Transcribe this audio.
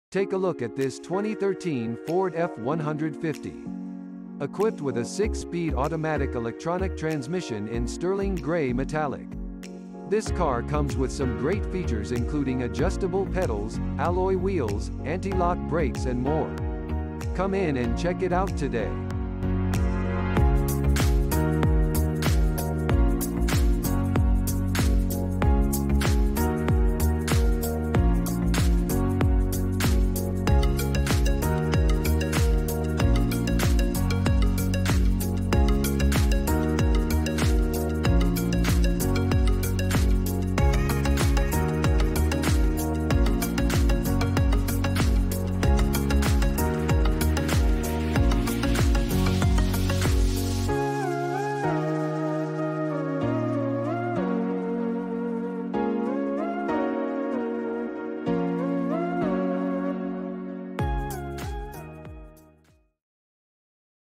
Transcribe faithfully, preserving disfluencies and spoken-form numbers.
Take a look at this twenty thirteen Ford F one fifty. Equipped with a six-speed automatic electronic transmission in sterling gray metallic. This car comes with some great features including adjustable pedals, alloy wheels, anti-lock brakes and more. Come in and check it out today.